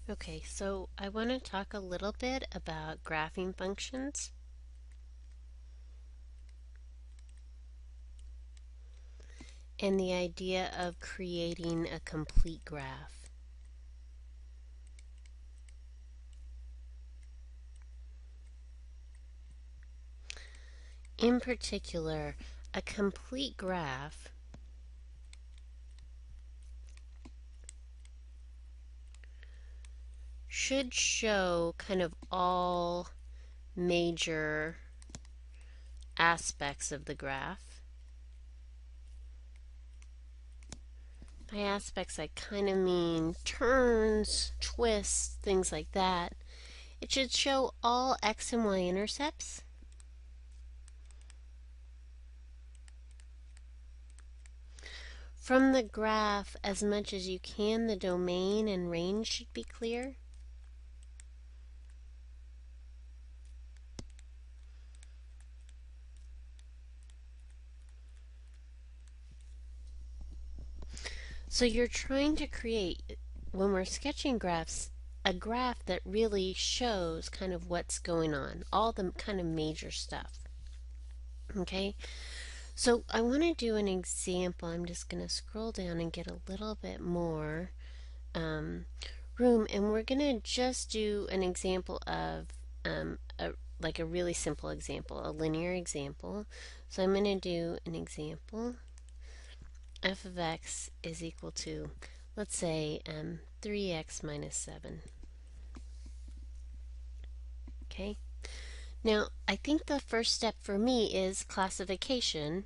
Okay, so I want to talk a little bit about graphing functions. And the idea of creating a complete graph. In particular, a complete graph should show kind of all major aspects of the graph. By aspects, I kind of mean turns, twists, things like that. It should show all x and y intercepts. From the graph, as much as you can, the domain and range should be clear. So you're trying to create, when we're sketching graphs, a graph that really shows kind of what's going on, all the kind of major stuff. Okay, so I want to do an example. I'm just going to scroll down and get a little bit more room, and we're going to just do an example of like a really simple example, a linear example. So I'm going to do an example. F of x is equal to, let's say, 3x minus 7. Okay. Now, I think the first step for me is classification.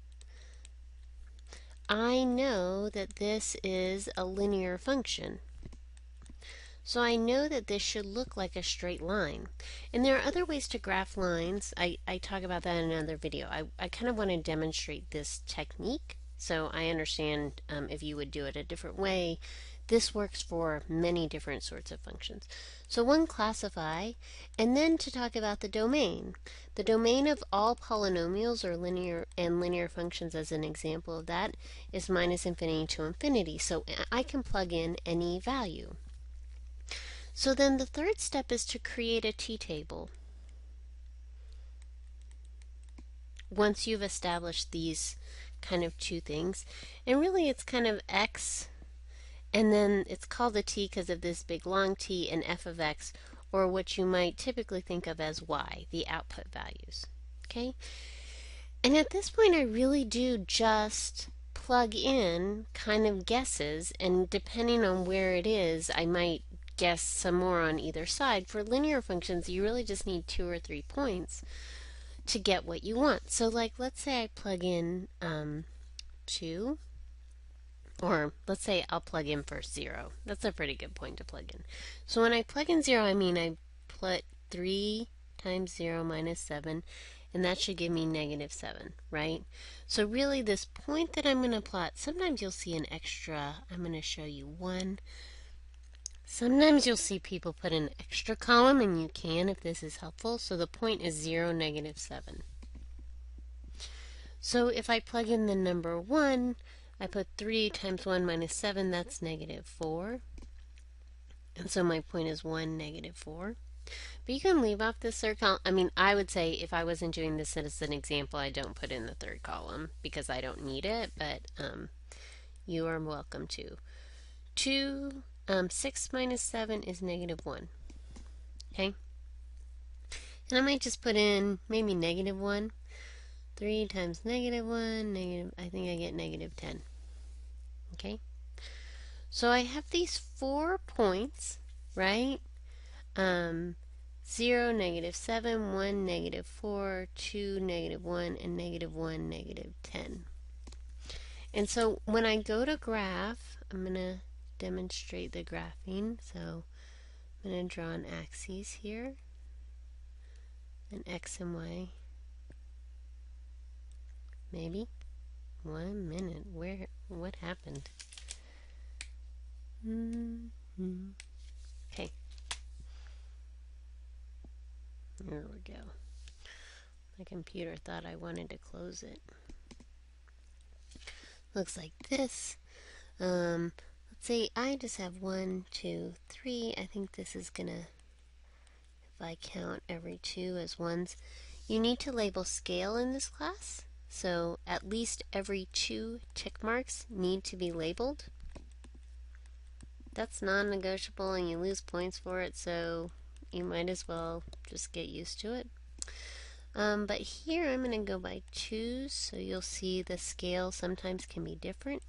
I know that this is a linear function. So I know that this should look like a straight line. And there are other ways to graph lines. I talk about that in another video. I kind of want to demonstrate this technique. So I understand if you would do it a different way. This works for many different sorts of functions. So one, classify, and then to talk about the domain. The domain of all polynomials or linear functions, as an example of that, is minus infinity to infinity. So I can plug in any value. So then the third step is to create a t-table. Once you've established these kind of two things, and really it's kind of x, and then it's called a t because of this big long T, and f of x, or what you might typically think of as y, the output values. Okay? And at this point I really do just plug in kind of guesses, and depending on where it is, I might guess some more on either side. For linear functions, you really just need 2 or 3 points to get what you want. So like, let's say I plug in 2, or let's say I'll plug in first 0. That's a pretty good point to plug in. So when I plug in 0, I mean I put 3 times 0 minus 7, and that should give me negative 7, right? So really this point that I'm going to plot, sometimes you'll see an extra, I'm going to show you 1. Sometimes you'll see people put an extra column, and you can if this is helpful. So the point is 0, negative 7. So if I plug in the number 1, I put 3 times 1 minus 7, that's negative 4. And so my point is 1, negative 4. But you can leave off this third column. I mean, I would say if I wasn't doing this as an example, I don't put in the third column because I don't need it, but you are welcome to. 6 minus 7 is negative 1. Okay? And I might just put in maybe negative 1. 3 times negative 1, I think I get negative 10. Okay? So I have these 4 points, right? 0, negative 7, 1, negative 4, 2, negative 1, and negative 1, negative 10. And so when I go to graph, I'm going to demonstrate the graphing. So I'm going to draw an axis here, an x and y. Maybe. 1 minute. What happened? Okay. There we go. My computer thought I wanted to close it. Looks like this. Let's say I just have 1, 2, 3. I think this is gonna, if I count every 2 as ones, you need to label scale in this class. So at least every 2 tick marks need to be labeled. That's non-negotiable and you lose points for it, so you might as well just get used to it. But here I'm going to go by 2s, so you'll see the scale sometimes can be different.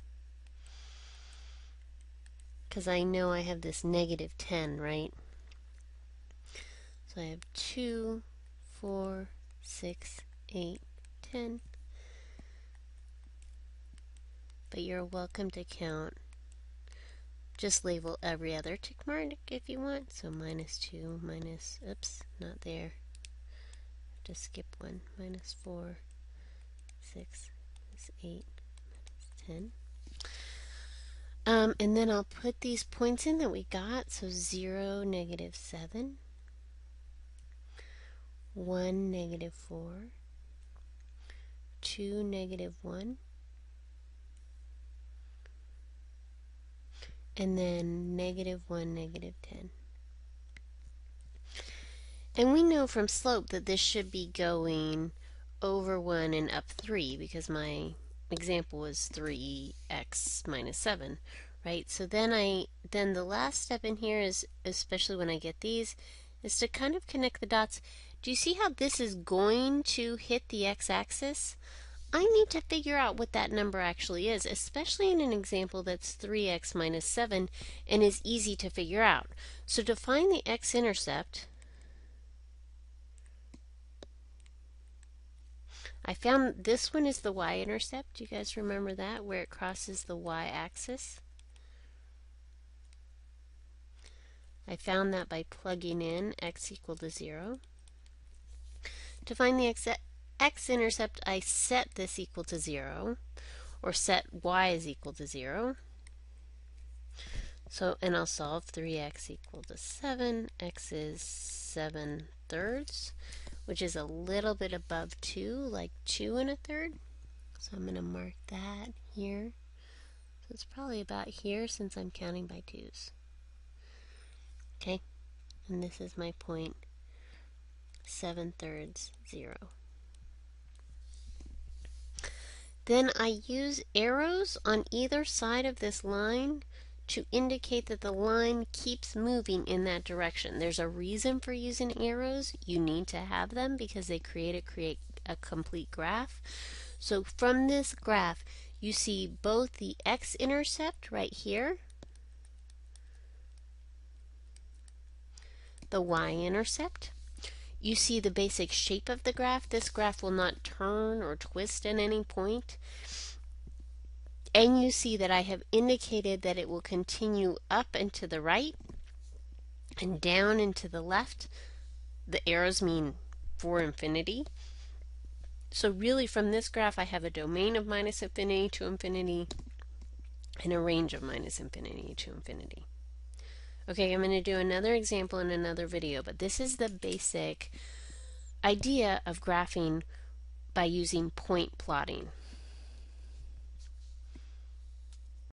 Because I know I have this -10, right? So I have 2, 4, 6, 8, 10. But you're welcome to count. Just label every other tick mark if you want. So -2, minus, oops, not there. Just skip one. -4, 6, 8, -10. And then I'll put these points in that we got. So 0, -7, 1, -4, 2, -1, and then -1, -10. And we know from slope that this should be going over 1 and up 3 because my example was 3x minus 7, right? So then the last step in here is, especially when I get these, is to kind of connect the dots. Do you see how this is going to hit the x-axis? I need to figure out what that number actually is, especially in an example that's 3x minus 7 and is easy to figure out. So to find the x-intercept, I found this one is the y-intercept. Do you guys remember that, where it crosses the y-axis? I found that by plugging in x equal to 0. To find the x-intercept, I set this equal to 0, or set y is equal to 0. So, and I'll solve 3x equal to 7. X is 7/3, which is a little bit above 2, like 2 1/3. So I'm going to mark that here. So it's probably about here since I'm counting by 2s. Okay, and this is my point, 7/3, 0. Then I use arrows on either side of this line to indicate that the line keeps moving in that direction. There's a reason for using arrows. You need to have them because they create a complete graph. So from this graph, you see both the x-intercept right here, the y-intercept. You see the basic shape of the graph. This graph will not turn or twist at any point. And you see that I have indicated that it will continue up and to the right and down and to the left. The arrows mean for infinity. So really from this graph I have a domain of -infinity to infinity and a range of -infinity to infinity. Okay, I'm going to do another example in another video, but this is the basic idea of graphing by using point plotting.